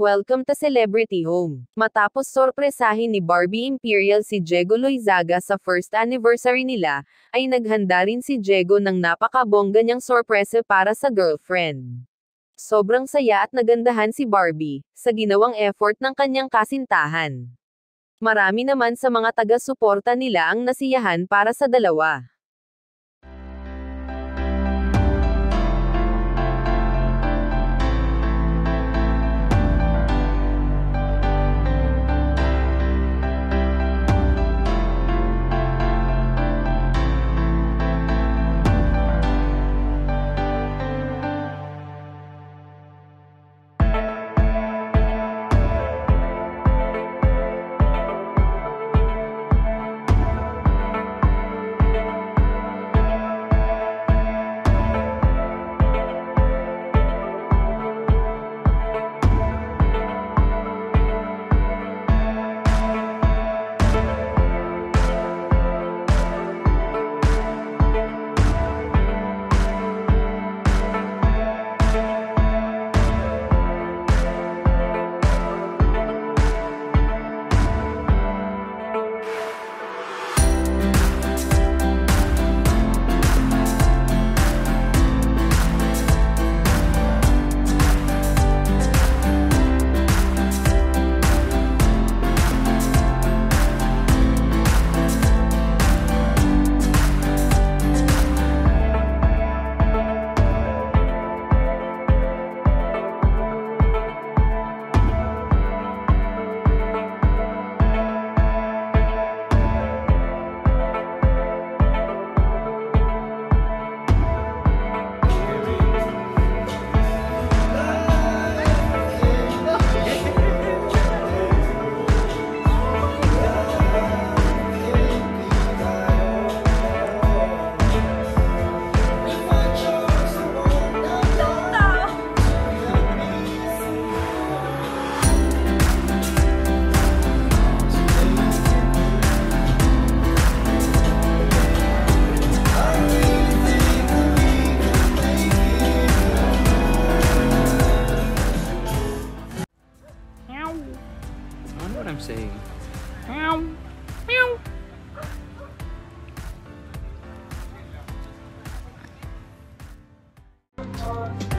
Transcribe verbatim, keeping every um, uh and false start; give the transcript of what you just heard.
Welcome to Celebrity Home. Matapos sorpresahin ni Barbie Imperial si Diego Loyzaga sa first anniversary nila, ay naghanda rin si Diego ng napakabongga niyang sorpresa para sa girlfriend. Sobrang saya at nagandahan si Barbie, sa ginawang effort ng kanyang kasintahan. Marami naman sa mga taga-suporta nila ang nasiyahan para sa dalawa. I know what I'm saying. Meow. Meow.